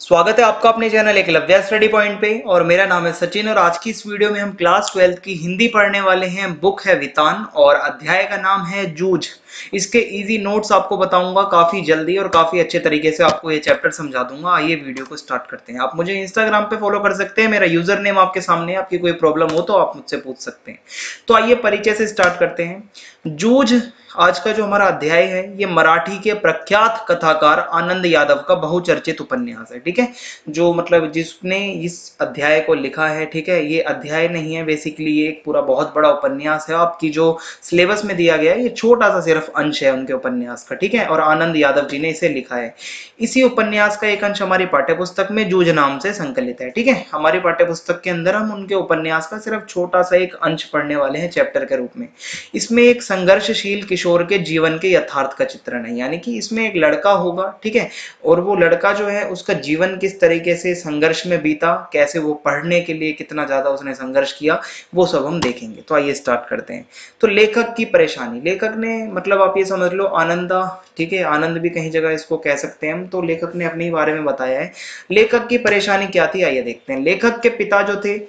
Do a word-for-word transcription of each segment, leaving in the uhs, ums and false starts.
स्वागत है आपका अपने चैनल एकलव्य स्टडी पॉइंट पे। और मेरा नाम है सचिन और आज की इस वीडियो में हम क्लास ट्वेल्थ की हिंदी पढ़ने वाले हैं। बुक है वितान और अध्याय का नाम है जूझ। इसके इजी नोट्स आपको बताऊंगा काफी जल्दी और काफी अच्छे तरीके से आपको ये चैप्टर समझा दूंगा। आइए वीडियो को स्टार्ट करते हैं। आप मुझे इंस्टाग्राम पे फॉलो कर सकते हैं, मेरा यूजर नेम आपके सामने है। आपकी कोई प्रॉब्लम हो तो आप मुझसे पूछ सकते हैं। तो आइए परिचय से स्टार्ट करते हैं। जूझ आज का जो हमारा अध्याय है ये मराठी के प्रख्यात कथाकार आनंद यादव का बहुचर्चित उपन्यास है। ठीक है, जो मतलब जिसने इस अध्याय को लिखा है। ठीक है, ये अध्याय नहीं है, बेसिकली ये एक पूरा बहुत बड़ा उपन्यास है। आपकी जो सिलेबस में दिया गया है ये छोटा सा सिर्फ अंश है उनके उपन्यास का। ठीक है, और आनंद यादव जी ने इसे लिखा है। इसी उपन्यास का एक अंश हमारी पाठ्यपुस्तक में जूझ नाम से संकलित है। ठीक है, हमारी पाठ्यपुस्तक के अंदर हम उनके उपन्यास का सिर्फ छोटा सा एक अंश पढ़ने वाले हैं चैप्टर के रूप में। इसमें एक संघर्षशील किशोर के जीवन के यथार्थ का चित्रण है, यानी कि इसमें एक लड़का होगा। ठीक है, और वो लड़का जो है उसका जीवन किस तरीके से संघर्ष में बीता, कैसे वो पढ़ने के लिए कितना ज्यादा उसने संघर्ष किया, वो सब हम देखेंगे। तो आइए स्टार्ट करते हैं। तो लेखक की परेशानी, लेखक ने मतलब आप ये समझ लो आनंदा, ठीक है, आनंद भी कहीं जगह इसको कह सकते हैं हम। तो लेखक ने अपने बारे में बताया है। लेखक की परेशानी क्या थी आइए देखते हैं। लेखक के पिता जो थे,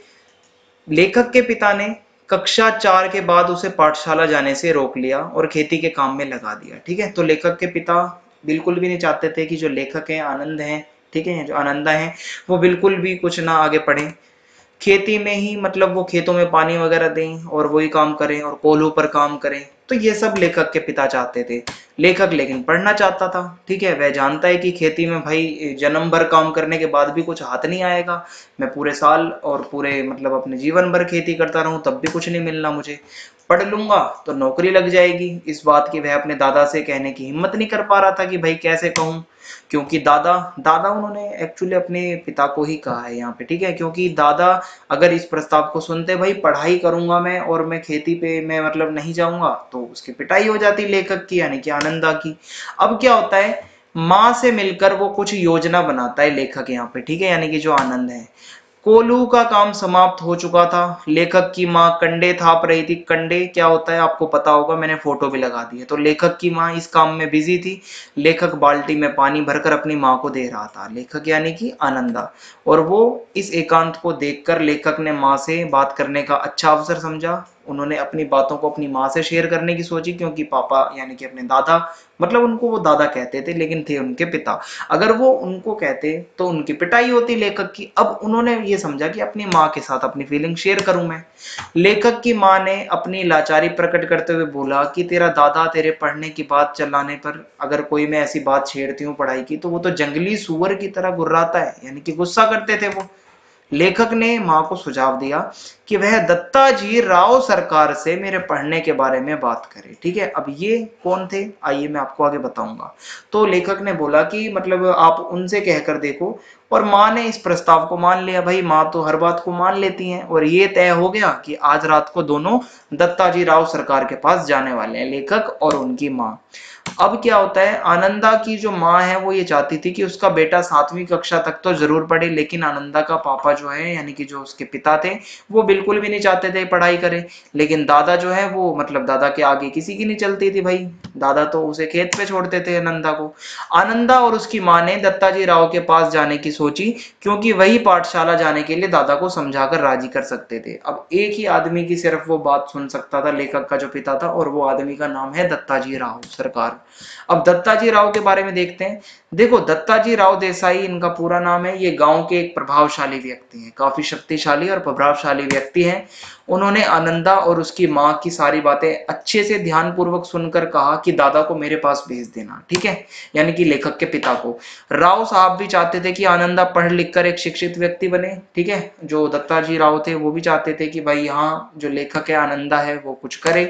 लेखक के पिता ने कक्षा चार के बाद उसे पाठशाला जाने से रोक लिया और खेती के काम में लगा दिया। ठीक है, तो लेखक के पिता बिल्कुल भी नहीं चाहते थे कि जो लेखक है आनंद है, ठीक है, जो आनंदा है, वो बिल्कुल भी कुछ ना आगे पढ़े। खेती में ही मतलब वो खेतों में पानी वगैरह दें और वही काम करें और कोल्हू पर काम करें। तो ये सब लेखक के पिता चाहते थे। लेखक लेकिन पढ़ना चाहता था। ठीक है, वह जानता है कि खेती में भाई जन्म भर काम करने के बाद भी कुछ हाथ नहीं आएगा। मैं पूरे साल और पूरे मतलब अपने जीवन भर खेती करता रहूं तब भी कुछ नहीं मिलना मुझे। पढ़ लूंगा तो नौकरी लग जाएगी। इस बात की वह अपने दादा से कहने की हिम्मत नहीं कर पा रहा था कि भाई कैसे कहूं, क्योंकि दादा दादा उन्होंने एक्चुअली अपने पिता को ही कहा है यहाँ पे। ठीक है, क्योंकि दादा अगर इस प्रस्ताव को सुनते भाई पढ़ाई करूंगा मैं और मैं खेती पे मैं मतलब नहीं जाऊंगा, तो उसकी पिटाई हो जाती लेखक की, यानी कि आनंदा की। अब क्या होता है, माँ से मिलकर वो कुछ योजना बनाता है लेखक यहाँ पे। ठीक है, यानी कि जो आनंद है, कोल्हू का काम समाप्त हो चुका था। लेखक की माँ कंडे थाप रही थी। कंडे क्या होता है आपको पता होगा, मैंने फोटो भी लगा दी है। तो लेखक की माँ इस काम में बिजी थी। लेखक बाल्टी में पानी भरकर अपनी माँ को दे रहा था, लेखक यानी कि आनंदा। और वो इस एकांत को देखकर लेखक ने माँ से बात करने का अच्छा अवसर समझा। उन्होंने अपनी बातों को अपनी माँ से शेयर करने की सोची, क्योंकि पापा यानी कि अपने दादा, मतलब उनको वो दादा कहते थे लेकिन थे उनके पिता। अगर वो उनको कहते तो उनकी पिटाई होती लेखक की। अब उन्होंने ये समझा कि अपनी माँ के साथ अपनी फीलिंग शेयर करूं मैं। लेखक की माँ ने अपनी लाचारी प्रकट करते हुए बोला कि तेरा दादा तेरे पढ़ने की बात चलाने पर अगर कोई मैं ऐसी बात छेड़ती हूँ पढ़ाई की, तो वो तो जंगली सुअर की तरह गुर्राता है, यानी कि गुस्सा करते थे वो। लेखक ने मां को सुझाव दिया कि वह दत्ताजी राव सरकार से मेरे पढ़ने के बारे में बात करे। ठीक है, अब ये कौन थे आइए मैं आपको आगे बताऊंगा। तो लेखक ने बोला कि मतलब आप उनसे कहकर देखो, और माँ ने इस प्रस्ताव को मान लिया। भाई माँ तो हर बात को मान लेती हैं। और ये तय हो गया कि आज रात को दोनों दत्ताजी राव सरकार के पास जाने वाले हैं, लेखक और उनकी माँ। अब क्या होता है, आनंदा की जो माँ है वो ये चाहती थी कि उसका बेटा सातवीं कक्षा तक तो जरूर पढ़े, लेकिन आनंदा का पापा जो है यानी कि जो उसके पिता थे वो बिल्कुल भी नहीं चाहते थे पढ़ाई करे। लेकिन दादा जो है वो मतलब दादा के आगे किसी की नहीं चलती थी भाई। दादा तो उसे खेत पे छोड़ते थे आनंदा को। आनंदा और उसकी माँ ने दत्ताजी राव के पास जाने की सोची, क्योंकि वही पाठशाला जाने के लिए दादा को समझाकर राजी कर सकते थे। अब एक ही आदमी की सिर्फ वो बात सुन सकता था, लेखक का जो पिता था, और वो आदमी का नाम है दत्ताजी राव सरकार। अब दत्ताजी राव के बारे में देखते हैं। देखो दत्ताजी राव देसाई इनका पूरा नाम है। ये गांव के एक प्रभावशाली व्यक्ति हैं, काफी शक्तिशाली और प्रभावशाली व्यक्ति हैं। उन्होंने आनंदा और उसकी माँ की सारी बातें अच्छे से ध्यानपूर्वक सुनकर कहा कि दादा को मेरे पास भेज देना। ठीक है, यानी कि लेखक के पिता को। राव साहब भी चाहते थे कि आनंदा पढ़ लिख कर एक शिक्षित व्यक्ति बने। ठीक है, जो दत्ताजी राव थे वो भी चाहते थे कि भाई यहाँ जो लेखक है आनंदा है वो कुछ करे।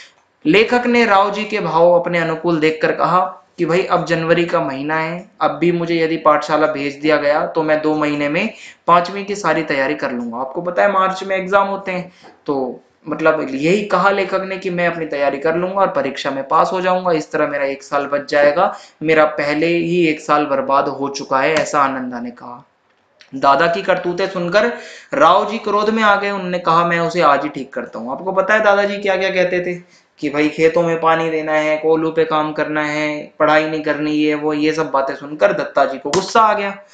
लेखक ने राव जी के भाव अपने अनुकूल देखकर कहा कि भाई अब जनवरी का महीना है, अब भी मुझे यदि पाठशाला भेज दिया गया तो मैं दो महीने में पांचवी की सारी तैयारी कर लूंगा। आपको पता है मार्च में एग्जाम होते हैं, तो मतलब यही कहा लेखक ने कि मैं अपनी तैयारी कर लूंगा और परीक्षा में पास हो जाऊंगा। इस तरह मेरा एक साल बच जाएगा, मेरा पहले ही एक साल बर्बाद हो चुका है, ऐसा आनंदा ने कहा। दादा की करतूतें सुनकर राव जी क्रोध में आ गए। उन्होंने कहा मैं उसे आज ही ठीक करता हूँ। आपको पता है दादाजी क्या क्या कहते थे कि भाई खेतों में पानी देना है, कोल्हू पे काम करना है, पढ़ाई नहीं करनी है वो, ये सब बातें सुनकर दत्ता जी को गुस्सा आ गया।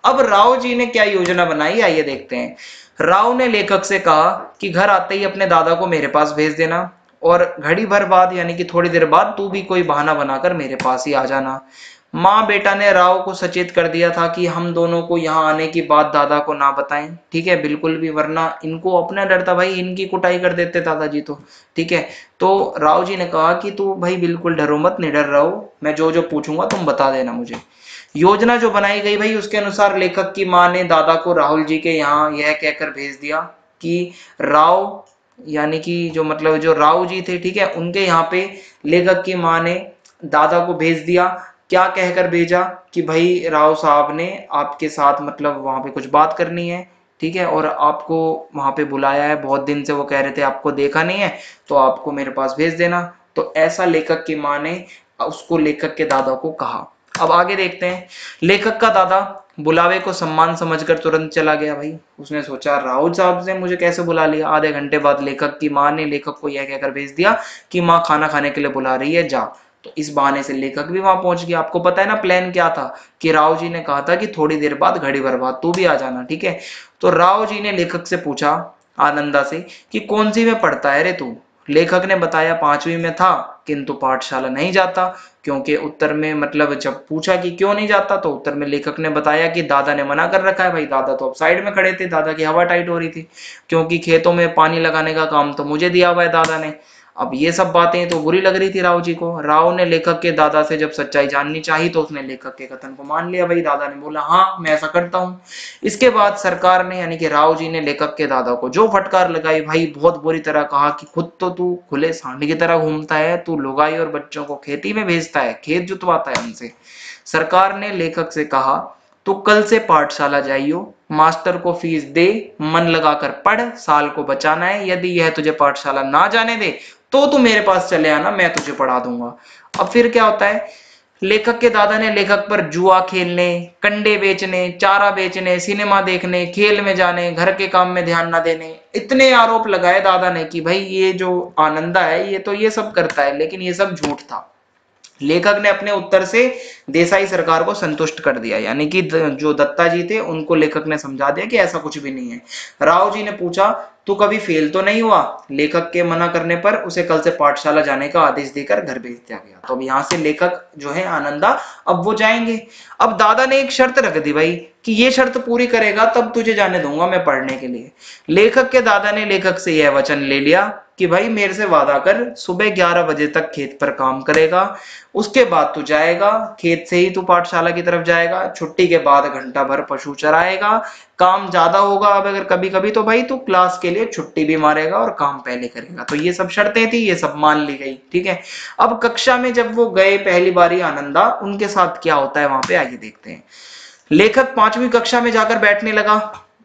अब राव जी ने क्या योजना बनाई, आइए देखते हैं। राव ने लेखक से कहा कि घर आते ही अपने दादा को मेरे पास भेज देना और घड़ी भर बाद यानी कि थोड़ी देर बाद तू भी कोई बहाना बनाकर मेरे पास ही आ जाना। माँ बेटा ने राव को सचेत कर दिया था कि हम दोनों को यहाँ आने की बात दादा को ना बताएं, ठीक है, बिल्कुल भी, वरना इनको अपना डर था भाई, इनकी कुटाई कर देते दादाजी तो, ठीक है। तो राव जी ने कहा कि तू भाई बिल्कुल डरो मत, निडर रहो, मैं जो जो पूछूंगा तुम बता देना मुझे। योजना जो बनाई गई भाई उसके अनुसार लेखक की माँ ने दादा को राहुल जी के यहाँ यह कहकर भेज दिया कि राव यानी कि जो मतलब जो राव जी थे, ठीक है, उनके यहाँ पे लेखक की माँ ने दादा को भेज दिया। क्या कहकर भेजा कि भाई राव साहब ने आपके साथ मतलब वहां पे कुछ बात करनी है, ठीक है, और आपको वहां पे बुलाया है, बहुत दिन से वो कह रहे थे आपको देखा नहीं है, तो आपको मेरे पास भेज देना। तो ऐसा लेखक की माँ ने उसको लेखक के दादा को कहा। अब आगे देखते हैं। लेखक का दादा बुलावे को सम्मान समझकर तुरंत चला गया भाई। उसने सोचा राव साहब ने मुझे कैसे बुला लिया। आधे घंटे बाद लेखक की माँ ने लेखक को यह कहकर भेज दिया कि माँ खाना खाने के लिए बुला रही है, जा। तो इस बहाने से लेखक भी वहां पहुंच गया। आपको पता है ना प्लान क्या था, कि राव जी ने कहा था कि थोड़ी देर बाद घड़ी भर बाद तू भी आ जाना, ठीक है। तो राव जी ने लेखक से पूछा आनंदा से कि कौन सी में पढ़ता है रे तू। लेखक ने बताया पांचवी में था, किंतु पाठशाला नहीं जाता। क्योंकि उत्तर में मतलब जब पूछा कि क्यों नहीं जाता, तो उत्तर में लेखक ने बताया कि दादा ने मना कर रखा है। भाई दादा तो अब साइड में खड़े थे, दादा की हवा टाइट हो रही थी, क्योंकि खेतों में पानी लगाने का काम तो मुझे दिया हुआ है दादा ने। अब ये सब बातें तो बुरी लग रही थी राव जी को। राव ने लेखक के दादा से जब सच्चाई जाननी चाहिए तो उसने लेखक के कथन को मान लिया। भाई दादा ने बोला हाँ मैं ऐसा करता हूँ। इसके बाद सरकार ने यानी कि राव जी ने लेखक के दादा को जो फटकार लगाई भाई, बहुत बुरी तरह कहा कि खुद तो तू खुले सांड की तरह घूमता है, तू लुगाई और बच्चों को खेती में भेजता है, खेत जुतवाता है उनसे। सरकार ने लेखक से कहा तू कल से पाठशाला जाइयो, मास्टर को फीस दे, मन लगाकर पढ़, साल को बचाना है। यदि यह तुझे पाठशाला ना जाने दे तो तू मेरे पास चले आना, मैं तुझे पढ़ा दूंगा। अब फिर क्या होता है, लेखक के दादा ने लेखक पर जुआ खेलने, कंडे बेचने, चारा बेचने, सिनेमा देखने, खेल में जाने, घर के काम में ध्यान न देने, इतने आरोप लगाए दादा ने कि भाई ये जो आनंदा है ये तो ये सब करता है, लेकिन ये सब झूठ था। लेखक ने अपने उत्तर से देसाई सरकार को संतुष्ट कर दिया, यानी कि जो दत्ता जी थे उनको लेखक ने समझा दिया कि ऐसा कुछ भी नहीं है। राव जी ने पूछा तू कभी फेल तो नहीं हुआ। लेखक के मना करने पर उसे कल से पाठशाला जाने का आदेश देकर घर भेज दिया गया। तो अब यहाँ से लेखक जो है आनंदा अब वो जाएंगे। अब दादा ने एक शर्त रख दी भाई कि ये शर्त पूरी करेगा तब तुझे जाने दूंगा मैं पढ़ने के लिए। लेखक के दादा ने लेखक से यह वचन ले लिया कि भाई मेरे से वादा कर, सुबह ग्यारह बजे तक खेत पर काम करेगा, उसके बाद तू जाएगा खेत से ही तू पाठशाला की तरफ जाएगा, छुट्टी के बाद घंटा भर पशु चराएगा, काम ज्यादा होगा अब अगर कभी कभी तो भाई तू क्लास के लिए छुट्टी भी मारेगा और काम पहले करेगा। तो ये सब शर्तें थी, ये सब मान ली गई, ठीक है। अब कक्षा में जब वो गए पहली बारी आनंदा, उनके साथ क्या होता है वहां पे आइए देखते हैं। लेखक पांचवी कक्षा में जाकर बैठने लगा।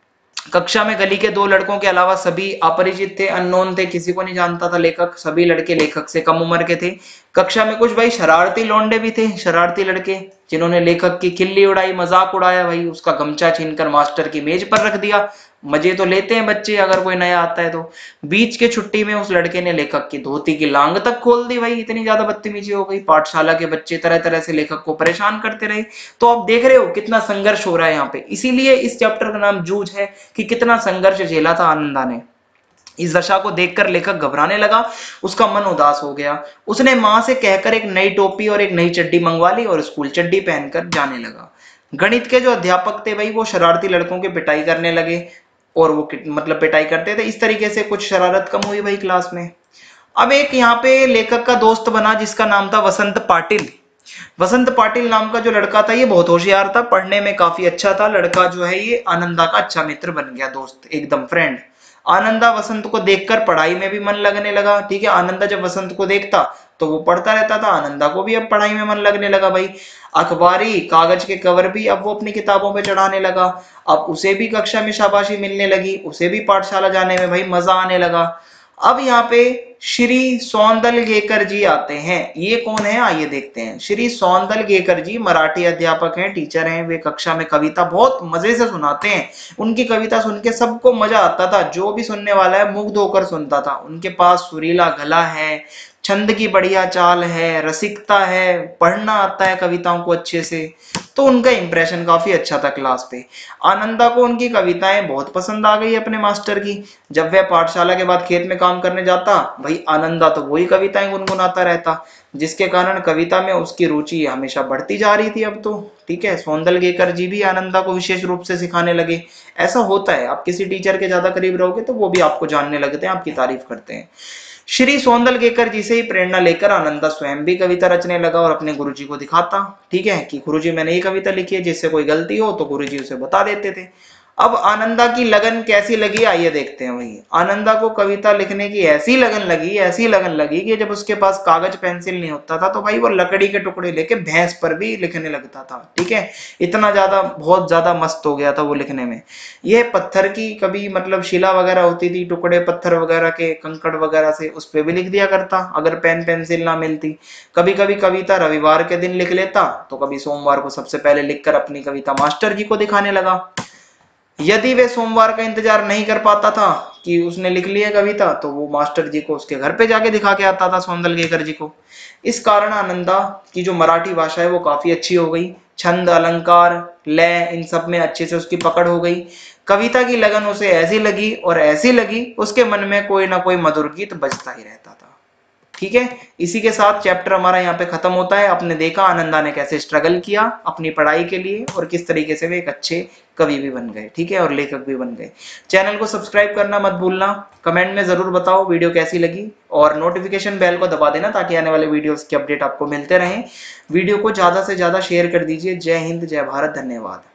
कक्षा में गली के दो लड़कों के अलावा सभी अपरिचित थे, अननोन थे, किसी को नहीं जानता था लेखक। सभी लड़के लेखक से कम उम्र के थे। कक्षा में कुछ भाई शरारती लौंडे भी थे, शरारती लड़के, जिन्होंने लेखक की खिल्ली उड़ाई, मजाक उड़ाया भाई, उसका गमछा छीनकर मास्टर की मेज पर रख दिया। मजे तो लेते हैं बच्चे अगर कोई नया आता है तो। बीच के छुट्टी में उस लड़के ने लेखक की धोती की लांग तक खोल दी भाई, इतनी ज्यादा बदतमीजी हो गई। पाठशाला के बच्चे तरह तरह से लेखक को परेशान करते रहे। तो आप देख रहे हो कितना संघर्ष हो रहा है यहाँ पे, इसीलिए इस चैप्टर का नाम जूझ है कि कितना संघर्ष झेला था आनंदा ने। इस दशा को देखकर लेखक घबराने लगा, उसका मन उदास हो गया। उसने मां से कहकर एक नई टोपी और एक नई चड्डी मंगवा ली और स्कूल चड्डी पहनकर जाने लगा। गणित के जो अध्यापक थे भाई वो शरारती लड़कों की पिटाई करने लगे, और वो मतलब पिटाई करते थे। इस तरीके से कुछ शरारत कम हुई भाई क्लास में। अब एक यहाँ पे लेखक का दोस्त बना जिसका नाम था वसंत पाटिल। वसंत पाटिल नाम का जो लड़का था ये बहुत होशियार था, पढ़ने में काफी अच्छा था। लड़का जो है ये आनंदा का अच्छा मित्र बन गया, दोस्त एकदम फ्रेंड। आनंदा वसंत को देखकर पढ़ाई में भी मन लगने लगा, ठीक है। आनंदा जब वसंत को देखता तो वो पढ़ता रहता था, आनंदा को भी अब पढ़ाई में मन लगने लगा भाई। अखबारी कागज के कवर भी अब वो अपनी किताबों पे चढ़ाने लगा। अब उसे भी कक्षा में शाबाशी मिलने लगी, उसे भी पाठशाला जाने में भाई मजा आने लगा। अब यहाँ पे श्री सौंदलगेकर जी आते हैं। ये कौन है आइए देखते हैं। श्री सौंदलगेकर जी मराठी अध्यापक हैं, टीचर हैं। वे कक्षा में कविता बहुत मजे से सुनाते हैं। उनकी कविता सुन के सबको मजा आता था, जो भी सुनने वाला है मुग्ध होकर सुनता था। उनके पास सुरीला गला है, छंद की बढ़िया चाल है, रसिकता है, पढ़ना आता है कविताओं को अच्छे से। तो उनका इंप्रेशन काफी अच्छा था क्लास पे। आनंदा को उनकी कविताएं बहुत पसंद आ गई अपने मास्टर की। जब वह पाठशाला के बाद खेत में काम करने जाता, भाई आनंदा तो वही कविताएं गुनगुनाता रहता, जिसके कारण कविता में उसकी रुचि हमेशा बढ़ती जा रही थी अब तो। ठीक है, सौंदलगेकर जी भी आनंदा को विशेष रूप से सिखाने लगे। ऐसा होता है, आप किसी टीचर के ज्यादा करीब रहोगे तो वो भी आपको जानने लगते हैं, आपकी तारीफ करते हैं। श्री सौंदलगेकर जी से ही प्रेरणा लेकर आनंदा स्वयं भी कविता रचने लगा और अपने गुरुजी को दिखाता। ठीक है, कि गुरुजी मैंने ये कविता लिखी है, जिससे कोई गलती हो तो गुरुजी उसे बता देते थे। अब आनंदा की लगन कैसी लगी आइए देखते हैं। वही आनंदा को कविता लिखने की ऐसी लगन लगी, ऐसी लगन लगी कि जब उसके पास कागज पेंसिल नहीं होता था तो भाई वो लकड़ी के टुकड़े लेके भैंस पर भी लिखने लगता था। ठीक है, इतना ज्यादा, बहुत ज्यादा मस्त हो गया था वो लिखने में। ये पत्थर की कभी मतलब शिला वगैरह होती थी, टुकड़े पत्थर वगैरह के, कंकड़ वगैरह से, उस पे भी लिख दिया करता अगर पेन पेंसिल ना मिलती। कभी कभी कविता रविवार के दिन लिख लेता, तो कभी सोमवार को सबसे पहले लिखकर अपनी कविता मास्टर जी को दिखाने लगा। यदि वे सोमवार का इंतजार नहीं कर पाता था कि उसने लिख ली है कविता, तो वो मास्टर जी को उसके घर पे जाके दिखा के आता था, सौंदलगेकर जी को। इस कारण आनंदा की जो मराठी भाषा है वो काफी अच्छी हो गई। छंद, अलंकार, लय, इन सब में अच्छे से उसकी पकड़ हो गई। कविता की लगन उसे ऐसी लगी और ऐसी लगी, उसके मन में कोई ना कोई मधुर गीत बजता ही रहता था। ठीक है, इसी के साथ चैप्टर हमारा यहाँ पे खत्म होता है। आपने देखा आनंदा ने कैसे स्ट्रगल किया अपनी पढ़ाई के लिए और किस तरीके से वे एक अच्छे कवि भी बन गए। ठीक है, और लेखक भी बन गए। चैनल को सब्सक्राइब करना मत भूलना। कमेंट में जरूर बताओ वीडियो कैसी लगी, और नोटिफिकेशन बेल को दबा देना ताकि आने वाले वीडियोस के अपडेट आपको मिलते रहें। वीडियो को ज्यादा से ज्यादा शेयर कर दीजिए। जय हिंद, जय भारत, धन्यवाद।